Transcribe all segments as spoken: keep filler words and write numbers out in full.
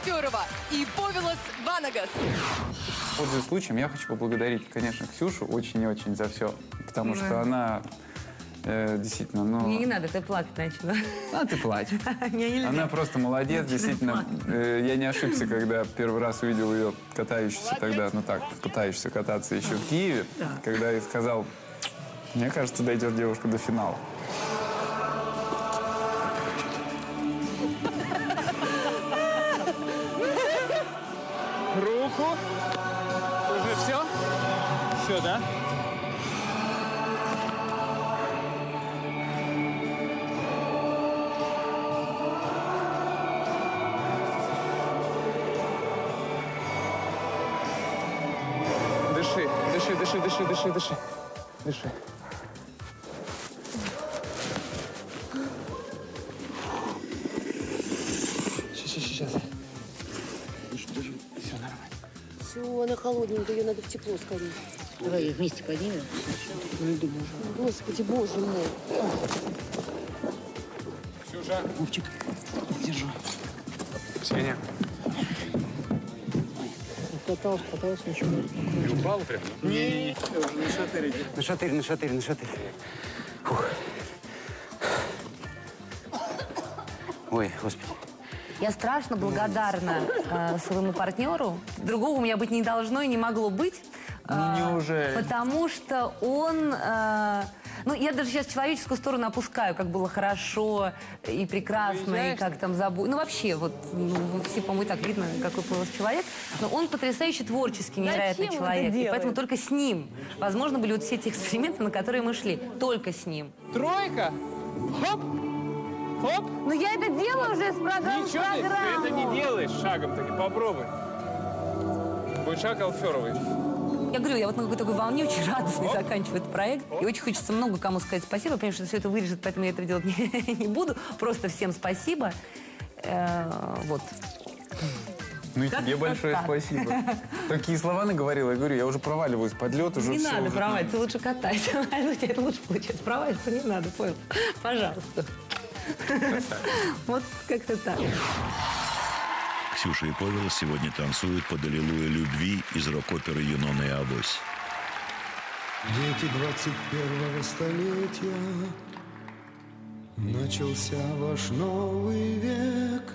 Алферова и Повелос Ванагас. Пользуясь случаем, я хочу поблагодарить, конечно, Ксюшу очень и очень за все, потому да. что она э, действительно, ну... Мне не надо, ты плакать начала. А ты плачь. Она просто молодец, действительно. Э, я не ошибся, когда первый раз увидел ее катающейся тогда, ну так, пытающейся кататься еще в Киеве, когда я сказал, мне кажется, дойдет девушка до финала. Руку. Уже все? Все, да? Дыши, дыши, дыши, дыши, дыши, дыши. Дыши. Сейчас, сейчас, сейчас. Все, она холодненькая, ее надо в тепло скорее. Давай вместе поднимем. Господи, боже мой. Ксюша. Вовчик, держу. Ксения. Катался, катался, ничего. Не упал прям? Не-не-не. На шатырь иди. На шатырь, на шатырь, на шатырь. Фух. Ой, господи. Я страшно благодарна э, своему партнеру. Другого у меня быть не должно и не могло быть. Э, Неужели? Потому что он... Э, ну, я даже сейчас человеческую сторону опускаю, как было хорошо и прекрасно, Уезжаешь? И как там забудь. Ну, вообще, вот, ну, все, по-моему, и так видно, какой появился человек. Но он потрясающий творческий, невероятный Зачем человек. И поэтому только с ним. Возможно, были вот все эти эксперименты, на которые мы шли. Только с ним. Тройка. Хоп. Хоп. Ну, я это делаю уже с программы. Ничего ты, ты это не делаешь шагом, таки попробуй. Будет шаг Алферовой. Я говорю, я вот на какой-то такой волне очень радостной заканчиваю этот проект. И очень хочется много кому сказать спасибо. Я понимаю, что все это вырежет, поэтому я этого делать не, не буду. Просто всем спасибо. Э, вот. Ну и тебе большое так. спасибо. Такие слова наговорила. Я говорю, я уже проваливаюсь под лед. Уже не все, надо уже... проваливаться, лучше катайся. У тебя это лучше получается. Проваливаться не надо, понял? Пожалуйста. Вот как-то так. Ксюша и Повелос сегодня танцуют под «Аллилуйя любви» из рок-оперы «Юнона и Авось». Дети двадцать первого столетия, начался ваш новый век.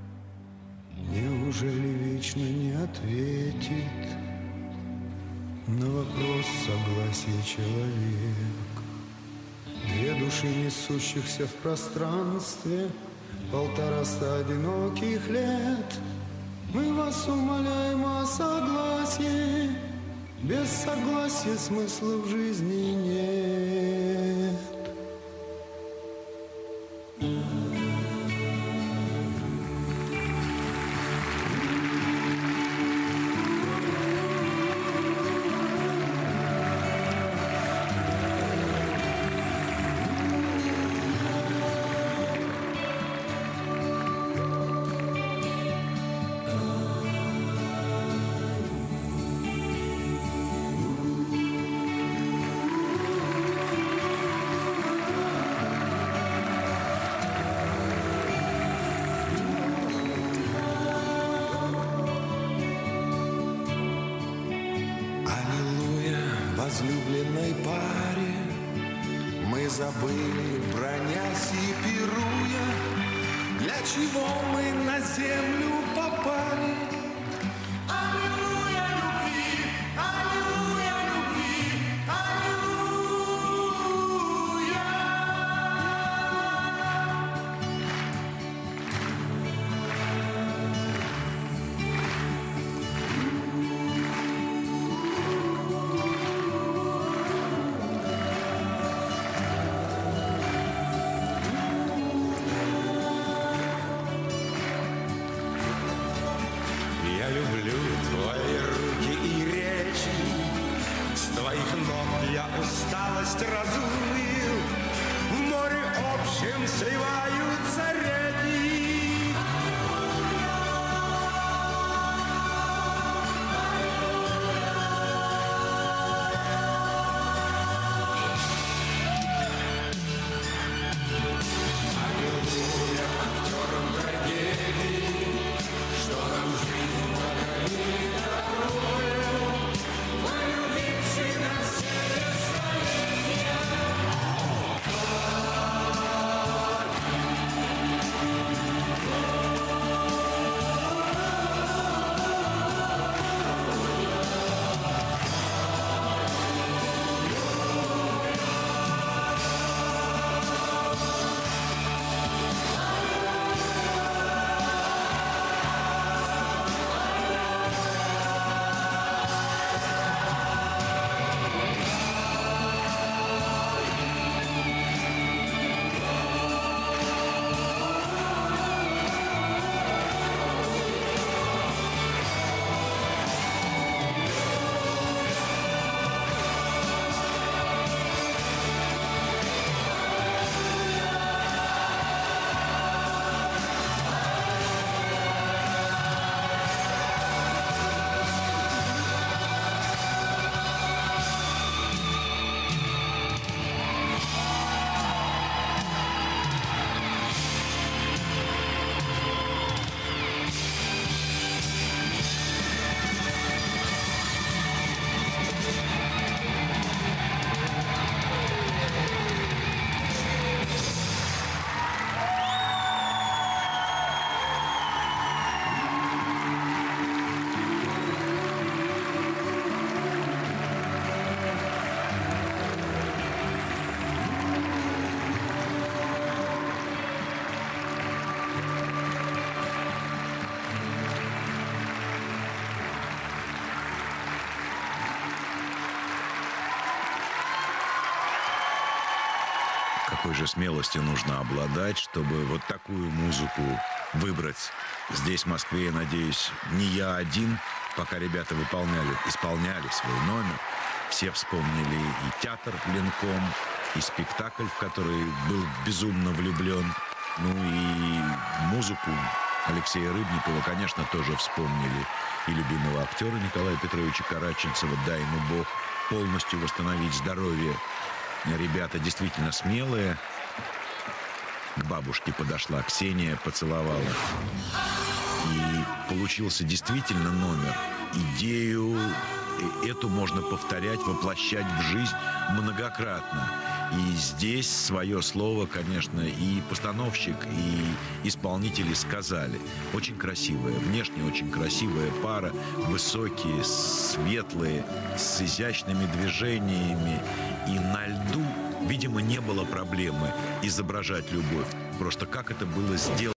Неужели вечно не ответит на вопрос согласия человек? Две души, несущихся в пространстве, полтораста одиноких лет. Мы вас умоляем о согласии, без согласия смысла в жизни нет. Возлюбленной паре мы забыли, бронясь и пируя, для чего мы на землю попали. Аллилуйя любви, аллилуйя любви, Я люблю твои руки и речи, с твоих ног я усталость разумею, в море общем сливаются реки. Аллилуйя актерам трагедии, что нам какой же смелостью нужно обладать, чтобы вот такую музыку выбрать здесь, в Москве, я надеюсь, не я один, пока ребята выполняли, исполняли свой номер. Все вспомнили и театр Ленком, и спектакль, в который был безумно влюблен, ну и музыку Алексея Рыбникова, конечно, тоже вспомнили. И любимого актера Николая Петровича Караченцева, дай ему Бог полностью восстановить здоровье. Ребята действительно смелые. К бабушке подошла Ксения, поцеловала. И получился действительно номер. Идею эту можно повторять, воплощать в жизнь многократно. И здесь свое слово, конечно, и постановщик, и исполнители сказали. Очень красивая, внешне очень красивая пара. Высокие, светлые, с изящными движениями. И на льду, видимо, не было проблемы изображать любовь. Просто как это было сделано.